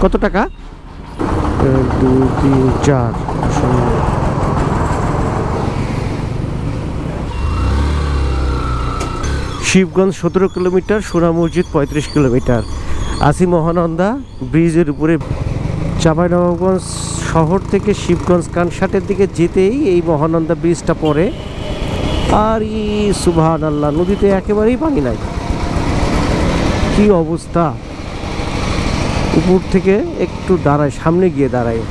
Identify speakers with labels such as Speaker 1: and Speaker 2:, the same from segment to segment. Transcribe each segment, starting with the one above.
Speaker 1: কত টাকা? 1 2 3 4 শিবগঞ্জ 17 কিলোমিটার, সোনা মসজিদ 35 কিলোমিটার। আসি মহানন্দা ব্রিজের উপরে। চাঁপাইনবাবগঞ্জ শহর থেকে শিবগঞ্জ কানসাটের দিকে যেতেই এই মহানন্দা ব্রিজটা পড়ে। আর সুবহানাল্লাহ, নদীতে একেবারেই পানি নাই। কি অবস্থা! উপর থেকে একটু দাঁড়ায়, সামনে গিয়ে দাঁড়ায়,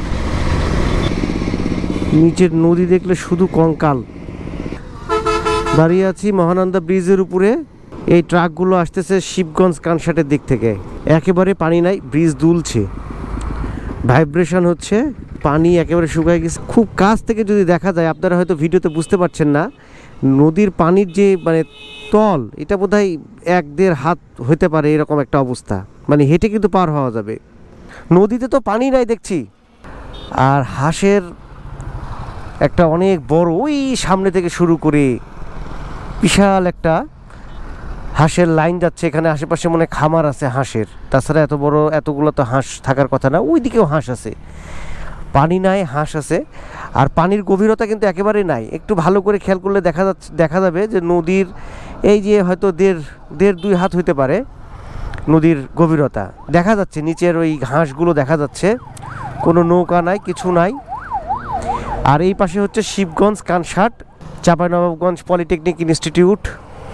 Speaker 1: নিচের নদী দেখলে শুধু কঙ্কাল। দাঁড়িয়ে আছি মহানন্দা ব্রিজের উপরে। এই ট্রাকগুলো আসতেছে শিবগঞ্জ কানসাটের দিক থেকে। একেবারে পানি নাই, ব্রিজ দুলছে, ভাইব্রেশন হচ্ছে, পানি একেবারে শুকায় গেছে। খুব কাছ থেকে যদি দেখা যায়, আপনারা হয়তো ভিডিওতে বুঝতে পারছেন না, নদীর পানির যে মানে তল, এটা বোধহয় 1-1.5 হাত হতে পারে, এরকম একটা অবস্থা। মানে হেঁটে কিন্তু পার হওয়া যাবে। নদীতে তো পানি নাই দেখছি। আর হাঁসের একটা অনেক বড়, ওই সামনে থেকে শুরু করে বিশাল একটা হাঁসের লাইন যাচ্ছে। এখানে আশেপাশে মনে খামার আছে হাঁসের। তাছাড়া এত বড় এতগুলো তো হাঁস থাকার কথা না। ওই দিকেও হাঁস আছে, পানি নাই, হাঁস আছে। আর পানির গভীরতা কিন্তু একেবারেই নাই। একটু ভালো করে খেয়াল করলে দেখা যাবে যে নদীর এই যে হয়তো 1.5-2 হাত হইতে পারে নদীর গভীরতা। দেখা যাচ্ছে নিচের ওই ঘাসগুলো দেখা যাচ্ছে। কোনো নৌকা নাই, কিছু নাই। আর এই পাশে হচ্ছে শিবগঞ্জ কানসাট, চাঁপাইনবাবগঞ্জ পলিটেকনিক ইনস্টিটিউট।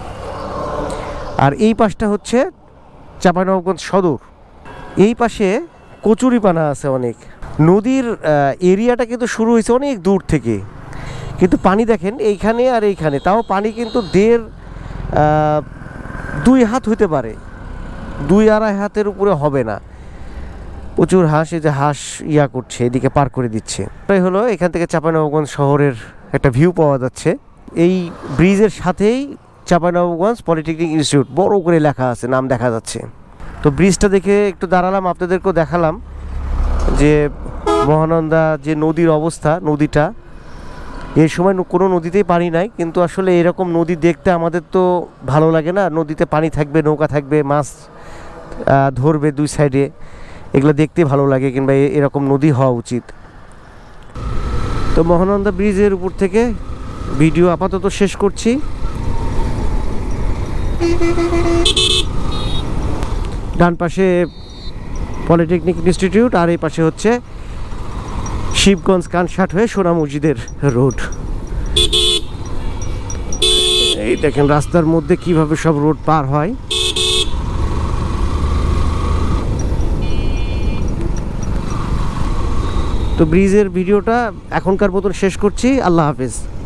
Speaker 1: আর এই পাশটা হচ্ছে চাঁপাইনবাবগঞ্জ সদর। এই পাশে কচুরিপানা আছে অনেক। নদীর এরিয়াটা কিন্তু শুরু হয়েছে অনেক দূর থেকে, কিন্তু পানি দেখেন এইখানে আর এইখানে, তাও পানি কিন্তু 1.5-2 হাত হইতে পারে, 2-2.5 হাতের উপরে হবে না। প্রচুর হাঁস, এই যে হাঁস করছে, এদিকে পার করে দিচ্ছে। এটাই হলো এখান থেকে চাঁপাইনবাবগঞ্জ শহরের একটা ভিউ পাওয়া যাচ্ছে। এই ব্রিজের সাথেই চাঁপাইনবাবগঞ্জ পলিটেকনিক ইনস্টিটিউট বড় করে লেখা আছে, নাম দেখা যাচ্ছে। তো ব্রিজটা দেখে একটু দাঁড়ালাম, আপনাদেরকেও দেখালাম যে মহানন্দা যে নদীর অবস্থা। নদীটা এই সময় কোনো নদীতেই পানি নাই, কিন্তু আসলে এরকম নদী দেখতে আমাদের তো ভালো লাগে না? নদীতে পানি থাকবে, নৌকা থাকবে, মাছ ধরবে 2 সাইডে, এগুলো দেখতে ভালো লাগে, কিংবা এরকম নদী হওয়া উচিত। তো মহানন্দা ব্রিজের উপর থেকে ভিডিও আপাতত শেষ করছি। ডান পাশে পলিটেকনিক ইনস্টিটিউট, আর এই পাশে হচ্ছে শিবগঞ্জ কানসাট হয়ে সোনা মসজিদের রোড। এই দেখেন রাস্তার মধ্যে কিভাবে সব রোড পার হয়। তো ব্রিজের ভিডিওটা এখনকার মতন শেষ করছি। আল্লাহ হাফেজ।